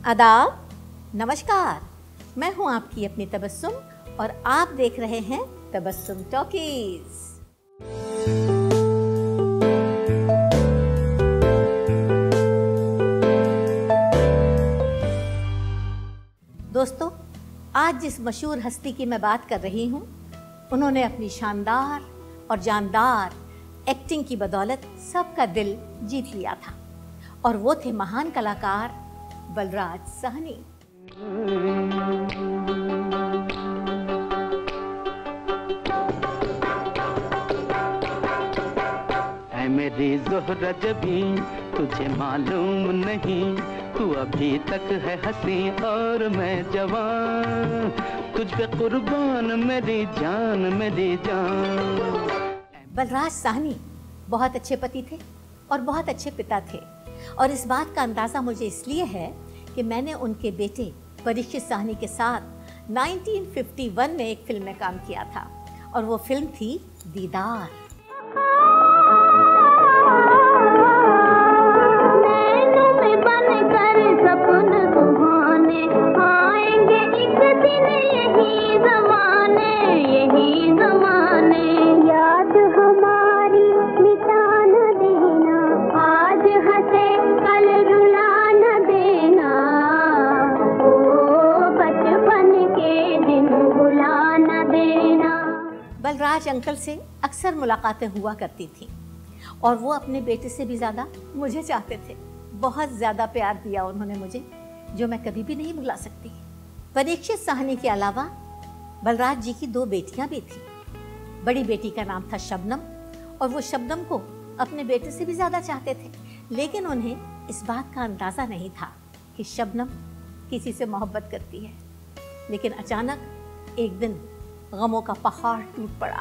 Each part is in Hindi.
आदाब, नमस्कार। मैं हूं आपकी अपनी तबस्सुम और आप देख रहे हैं तबस्सुम टॉकीज। दोस्तों, आज जिस मशहूर हस्ती की मैं बात कर रही हूं, उन्होंने अपनी शानदार और जानदार एक्टिंग की बदौलत सबका दिल जीत लिया था और वो थे महान कलाकार बलराज साहनी। ऐ मेरी ज़ोहरा जबी, तुझे मालूम नहीं, तू अभी तक है हंसी और मैं जवान, तुझ पे कुर्बान मेरी जान मेरी जान। बलराज साहनी बहुत अच्छे पति थे और बहुत अच्छे पिता थे और इस बात का अंदाज़ा मुझे इसलिए है कि मैंने उनके बेटे परीक्षित साहनी के साथ 1951 में एक फिल्म में काम किया था और वो फिल्म थी दीदार। बलराज अंकल से अक्सर मुलाकातें हुआ करती थीं और वो अपने बेटे से भी ज़्यादा मुझे चाहते थे। बहुत ज़्यादा प्यार दिया उन्होंने मुझे, जो मैं कभी भी नहीं भुला सकती। परीक्षित साहनी के अलावा बलराज जी की 2 बेटियां भी थीं। बड़ी बेटी का नाम था शबनम और वो शबनम को अपने बेटे से भी ज़्यादा चाहते थे, लेकिन उन्हें इस बात का अंदाज़ा नहीं था कि शबनम किसी से मोहब्बत करती है। लेकिन अचानक एक दिन गमों का पहाड़ टूट पड़ा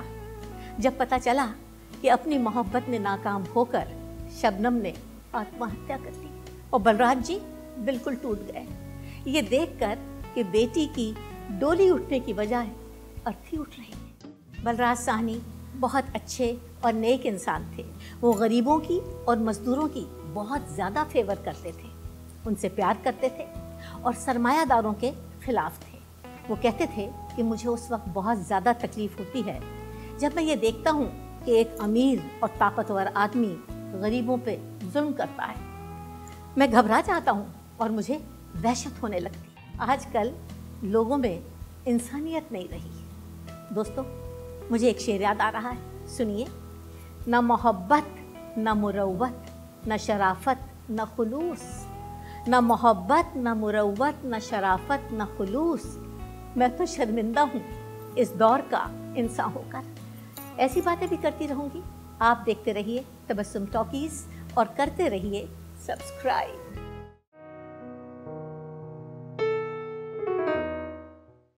जब पता चला कि अपनी मोहब्बत में नाकाम होकर शबनम ने आत्महत्या कर ली और बलराज जी बिल्कुल टूट गए, ये देखकर कि बेटी की डोली उठने की बजाय अर्थी उठ रही है। बलराज साहनी बहुत अच्छे और नेक इंसान थे। वो गरीबों की और मजदूरों की बहुत ज़्यादा फेवर करते थे, उनसे प्यार करते थे और सरमायादारों के खिलाफ थे। वो कहते थे कि मुझे उस वक्त बहुत ज़्यादा तकलीफ़ होती है जब मैं ये देखता हूँ कि एक अमीर और ताकतवर आदमी गरीबों पे जुल्म करता है। मैं घबरा जाता हूँ और मुझे वहशत होने लगती है। आजकल लोगों में इंसानियत नहीं रही। दोस्तों, मुझे एक शेर याद आ रहा है, सुनिए। न मोहब्बत न मुरव्वत न शराफत न खुलूस, न मोहब्बत न मुरव्वत न शराफत न खुलूस। मैं तो शर्मिंदा हूँ इस दौर का इंसान होकर। ऐसी बातें भी करती रहूँगी। आप देखते रहिए तबस्सुम टॉकीज और करते रहिए सब्सक्राइब।